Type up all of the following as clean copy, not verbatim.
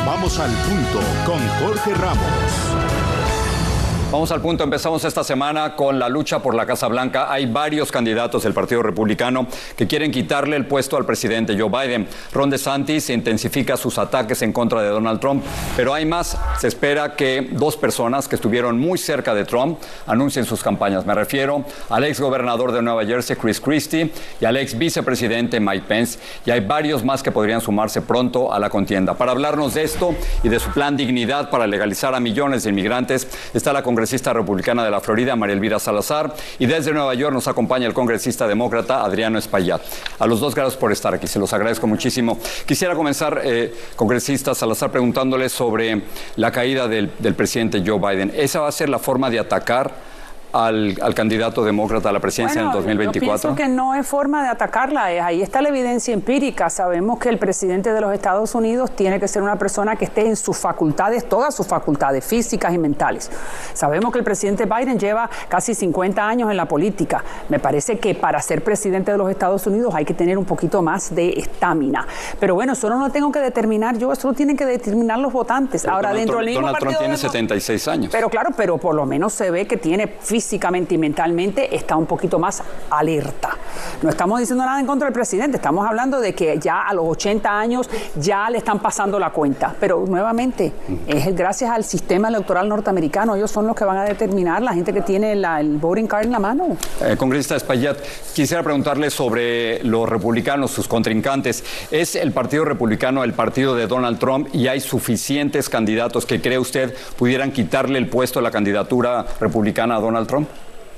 Vamos al punto con Jorge Ramos. Vamos al punto. Empezamos esta semana con la lucha por la Casa Blanca. Hay varios candidatos del Partido Republicano que quieren quitarle el puesto al presidente Joe Biden. Ron DeSantis intensifica sus ataques en contra de Donald Trump, pero hay más. Se espera que dos personas que estuvieron muy cerca de Trump anuncien sus campañas. Me refiero al ex gobernador de Nueva Jersey, Chris Christie, y al ex vicepresidente Mike Pence. Y hay varios más que podrían sumarse pronto a la contienda. Para hablarnos de esto y de su plan Dignidad para legalizar a millones de inmigrantes, está la congresista republicana de la Florida, María Elvira Salazar, y desde Nueva York nos acompaña el congresista demócrata Adriano Espaillat. A los dos, gracias por estar aquí, se los agradezco muchísimo. Quisiera comenzar, congresista Salazar, preguntándole sobre la caída del presidente Joe Biden. ¿Esa va a ser la forma de atacar al candidato demócrata a la presidencia en el 2024? Yo pienso que no es forma de atacarla. Ahí está la evidencia empírica. Sabemos que el presidente de los Estados Unidos tiene que ser una persona que esté en sus facultades, todas sus facultades físicas y mentales. Sabemos que el presidente Biden lleva casi 50 años en la política. Me parece que para ser presidente de los Estados Unidos hay que tener un poquito más de estamina. Pero bueno, eso no lo tengo que determinar yo, eso lo tienen que determinar los votantes. Pero ahora, dentro del mismo Donald Trump tiene 76 años. Pero claro, pero por lo menos se ve que tiene físicamente y mentalmente está un poquito más alerta. No estamos diciendo nada en contra del presidente, estamos hablando de que ya a los 80 años ya le están pasando la cuenta. Pero nuevamente, es gracias al sistema electoral norteamericano, ellos son los que van a determinar, la gente que tiene el voting card en la mano. Congresista Espaillat, quisiera preguntarle sobre los republicanos, sus contrincantes. ¿Es el Partido Republicano el partido de Donald Trump y hay suficientes candidatos que cree usted pudieran quitarle el puesto a la candidatura republicana a Donald Trump?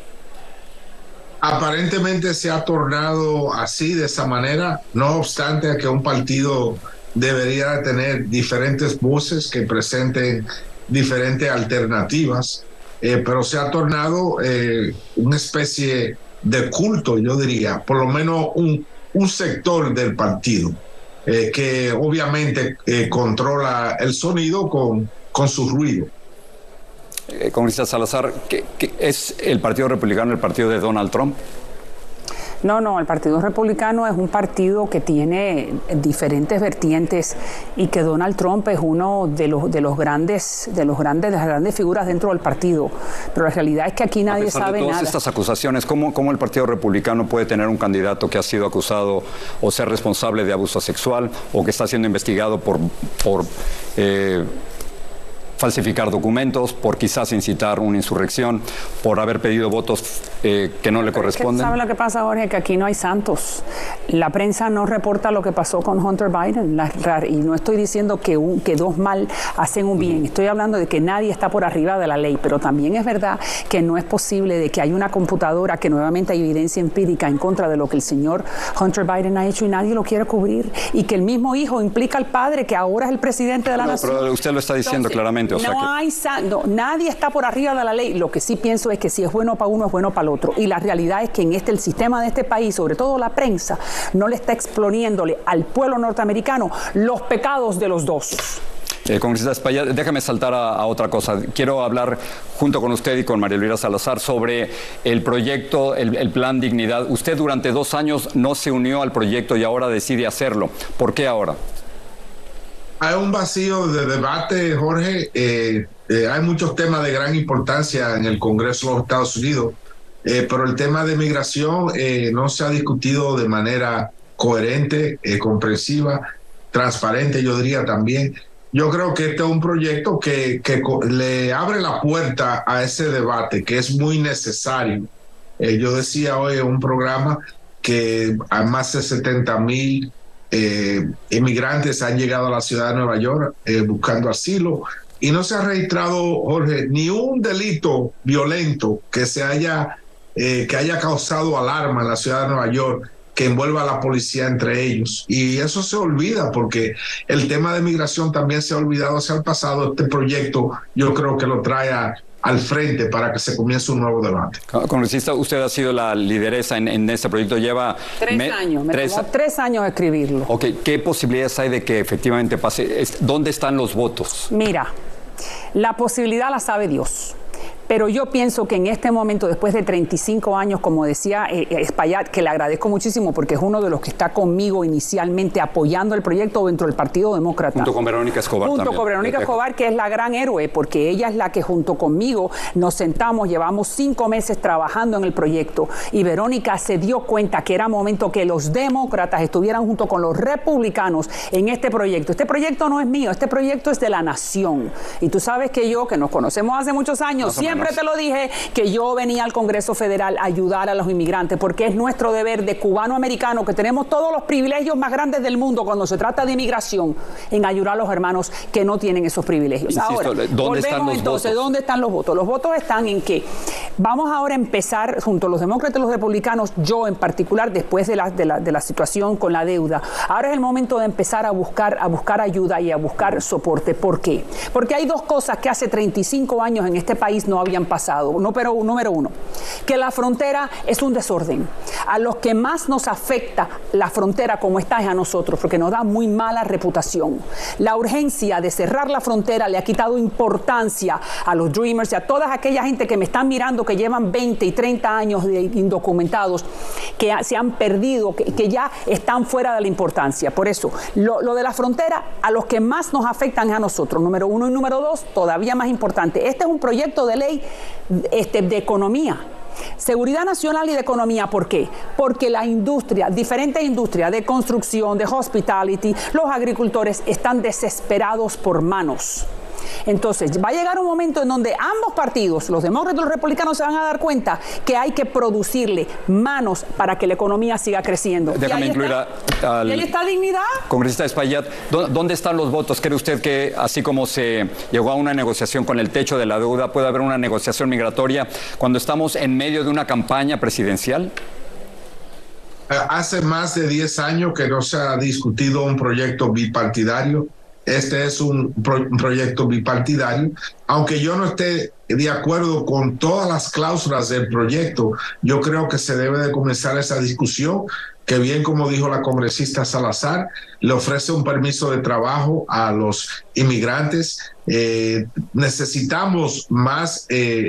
Aparentemente se ha tornado así, de esa manera, no obstante que un partido debería tener diferentes voces que presenten diferentes alternativas, pero se ha tornado una especie de culto, yo diría, por lo menos un sector del partido, que obviamente controla el sonido con su ruido. Congresista Salazar, ¿qué es el Partido Republicano, el partido de Donald Trump? No, el Partido Republicano es un partido que tiene diferentes vertientes y que Donald Trump es uno de las grandes figuras dentro del partido. Pero la realidad es que aquí nadie sabe nada. A pesar de todas estas acusaciones, ¿cómo el Partido Republicano puede tener un candidato que ha sido acusado o ser responsable de abuso sexual o que está siendo investigado por falsificar documentos, por quizás incitar una insurrección, por haber pedido votos que no le corresponden? ¿Sabe lo que pasa, Jorge? Que aquí no hay santos. La prensa no reporta lo que pasó con Hunter Biden. Y no estoy diciendo que dos mal hacen un bien. Estoy hablando de que nadie está por arriba de la ley. Pero también es verdad que no es posible de que hay una computadora, que nuevamente hay evidencia empírica en contra de lo que el señor Hunter Biden ha hecho y nadie lo quiere cubrir. Y que el mismo hijo implica al padre, que ahora es el presidente de la nación. Pero usted lo está diciendo claramente. O sea nadie está por arriba de la ley. Lo que sí pienso es que si es bueno para uno, es bueno para el otro. Y la realidad es que el sistema de este país, sobre todo la prensa, no le está exponiéndole al pueblo norteamericano los pecados de los dos. Congresista Espaillat, déjame saltar a otra cosa. Quiero hablar junto con usted y con María Elvira Salazar sobre el proyecto, el plan Dignidad. Usted durante 2 años no se unió al proyecto y ahora decide hacerlo. ¿Por qué ahora? Hay un vacío de debate, Jorge. Hay muchos temas de gran importancia en el Congreso de los Estados Unidos, pero el tema de migración no se ha discutido de manera coherente, comprensiva, transparente, yo diría también. Yo creo que este es un proyecto que le abre la puerta a ese debate, que es muy necesario. Yo decía hoy en un programa que hay más de 70,000 inmigrantes han llegado a la ciudad de Nueva York buscando asilo y no se ha registrado, Jorge, ni un delito violento que haya causado alarma en la ciudad de Nueva York que envuelva a la policía entre ellos. Y eso se olvida porque el tema de migración también se ha olvidado hacia el pasado. Este proyecto yo creo que lo trae al frente para que se comience un nuevo debate. Congresista, usted ha sido la lideresa en este proyecto, lleva 3 años, me tomó 3 años escribirlo. Ok, ¿qué posibilidades hay de que efectivamente pase? ¿Dónde están los votos? Mira, la posibilidad la sabe Dios. pero yo pienso que en este momento, después de 35 años, como decía Espaillat, que le agradezco muchísimo porque es uno de los que está conmigo inicialmente apoyando el proyecto dentro del Partido Demócrata. Junto con Verónica Escobar. Junto con Verónica Escobar, que es la gran héroe, porque ella es la que junto conmigo nos sentamos, llevamos 5 meses trabajando en el proyecto y Verónica se dio cuenta que era momento que los demócratas estuvieran junto con los republicanos en este proyecto. Este proyecto no es mío, este proyecto es de la nación. Y tú sabes que yo, que nos conocemos hace muchos años, siempre te lo dije, que yo venía al Congreso Federal a ayudar a los inmigrantes, porque es nuestro deber de cubano-americano, que tenemos todos los privilegios más grandes del mundo cuando se trata de inmigración, en ayudar a los hermanos que no tienen esos privilegios. Insisto, ahora, ¿dónde están los entonces, votos? ¿dónde están los votos? Los votos están en que vamos ahora a empezar, junto a los demócratas y los republicanos, yo en particular, después de la situación con la deuda, ahora es el momento de empezar a buscar ayuda y a buscar soporte. ¿Por qué? Porque hay dos cosas que hace 35 años en este país no habían pasado. Número uno, que la frontera es un desorden. A los que más nos afecta la frontera como está es a nosotros, porque nos da muy mala reputación. La urgencia de cerrar la frontera le ha quitado importancia a los Dreamers y a toda aquella gente que me están mirando, que llevan 20 y 30 años de indocumentados, que se han perdido, que ya están fuera de la importancia. Por eso, lo de la frontera, a los que más nos afectan es a nosotros, número uno, y número dos, todavía más importante. Este es un proyecto de ley de economía. Seguridad nacional y de economía. ¿Por qué? Porque la industria, diferentes industrias de construcción, de hospitality, los agricultores están desesperados por manos. Entonces, va a llegar un momento en donde ambos partidos, los demócratas y los republicanos, se van a dar cuenta que hay que producirle manos para que la economía siga creciendo. Déjame incluir al... ¿Y ahí está dignidad? Congresista Espaillat, ¿dónde están los votos? ¿Cree usted que, así como se llegó a una negociación con el techo de la deuda, puede haber una negociación migratoria cuando estamos en medio de una campaña presidencial? Hace más de 10 años que no se ha discutido un proyecto bipartidario. Este es un proyecto bipartidario. Aunque yo no esté de acuerdo con todas las cláusulas del proyecto, yo creo que se debe de comenzar esa discusión, que bien como dijo la congresista Salazar, le ofrece un permiso de trabajo a los inmigrantes. Necesitamos más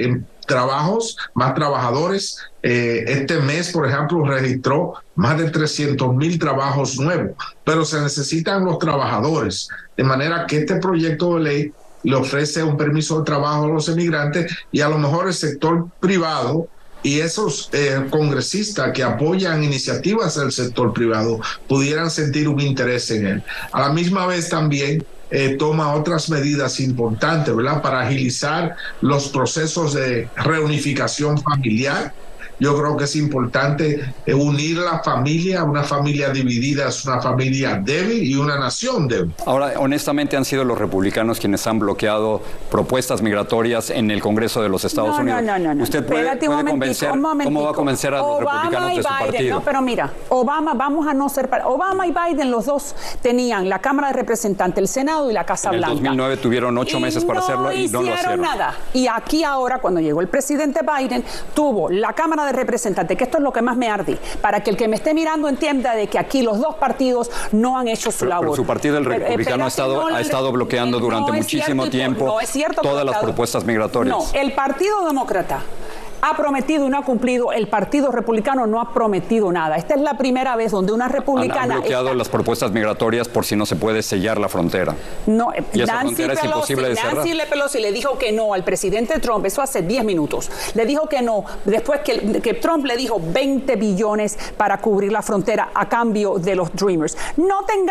trabajos, más trabajadores. Este mes, por ejemplo, registró más de 300,000 trabajos nuevos, pero se necesitan los trabajadores, de manera que este proyecto de ley le ofrece un permiso de trabajo a los inmigrantes y a lo mejor el sector privado y esos congresistas que apoyan iniciativas del sector privado pudieran sentir un interés en él. A la misma vez también toma otras medidas importantes, ¿verdad?, para agilizar los procesos de reunificación familiar. Yo creo que es importante unir la familia. Una familia dividida es una familia débil y una nación débil. Ahora, honestamente, han sido los republicanos quienes han bloqueado propuestas migratorias en el Congreso de los Estados Unidos. No. ¿Usted puede convencer? ¿Cómo va a convencer a los republicanos de su partido? No, pero mira, Obama, vamos a no ser... Obama y Biden, los dos tenían la Cámara de Representantes, el Senado y la Casa Blanca. En el 2009 tuvieron 8 meses para hacerlo y no lo hicieron. Nada. Y aquí ahora, cuando llegó el presidente Biden, tuvo la Cámara de Representantes, que esto es lo que más me arde, para que el que me esté mirando entienda de que aquí los dos partidos no han hecho su labor. Pero su partido, el republicano, ha estado bloqueando durante muchísimo tiempo todas las propuestas migratorias. No, el Partido Demócrata ha prometido y no ha cumplido. El Partido Republicano no ha prometido nada. Esta es la primera vez donde una republicana... Han bloqueado las propuestas migratorias por si no se puede sellar la frontera. No, y esa frontera es imposible de cerrar. Nancy Pelosi le dijo que no al presidente Trump, eso hace 10 minutos. Le dijo que no, después que Trump le dijo 20 billones para cubrir la frontera a cambio de los Dreamers. No te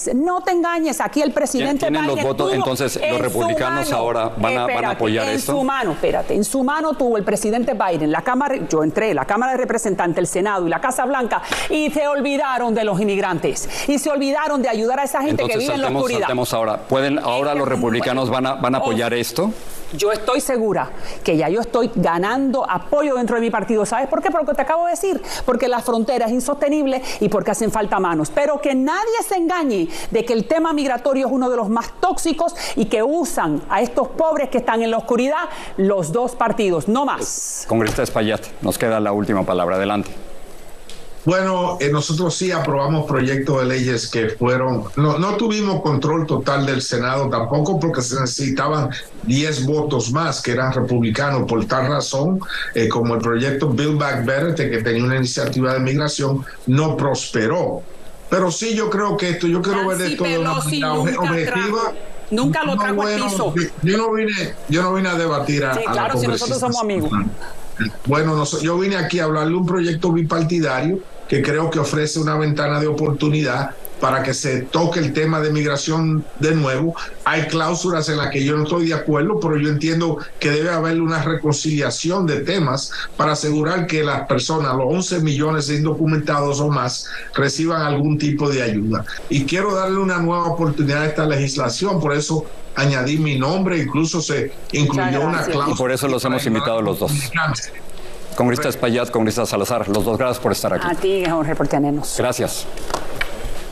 engañes. Aquí el presidente ¿Tienen Biden los votos? Entonces, los republicanos ahora van a apoyar esto. En su mano tuvo el presidente Biden, yo entré, la Cámara de Representantes, el Senado y la Casa Blanca, y se olvidaron de los inmigrantes y se olvidaron de ayudar a esa gente que vive en la oscuridad. Saltemos ahora. ¿Ahora los republicanos van a apoyar esto? Yo estoy segura que ya yo estoy ganando apoyo dentro de mi partido. ¿Sabes por qué? Por lo que te acabo de decir. Porque la frontera es insostenible y porque hacen falta manos. Pero que nadie se engañe de que el tema migratorio es uno de los más tóxicos y que usan a estos pobres que están en la oscuridad los dos partidos, no más. Congresista Espaillat, nos queda la última palabra. Adelante. Bueno, nosotros sí aprobamos proyectos de leyes que fueron, no tuvimos control total del Senado tampoco porque se necesitaban 10 votos más que eran republicanos. Por tal razón, como el proyecto Build Back Better, que tenía una iniciativa de migración, no prosperó. Pero sí, yo creo que yo quiero ver esto de una manera objetiva. Nunca lo trajo al piso. Yo no vine a debatir a claro, la congresista. si nosotros somos amigos. Bueno, yo vine aquí a hablarle de un proyecto bipartidario que creo que ofrece una ventana de oportunidad para que se toque el tema de migración de nuevo. Hay cláusulas en las que yo no estoy de acuerdo, pero yo entiendo que debe haber una reconciliación de temas para asegurar que las personas, los 11 millones de indocumentados o más, reciban algún tipo de ayuda. Y quiero darle una nueva oportunidad a esta legislación, por eso añadí mi nombre, incluso se incluyó una cláusula. Y por eso los hemos invitado a los dos. Congresista Espaillat, congresista Salazar, los dos, gracias por estar aquí. A ti, Jorge, por tenernos. Gracias.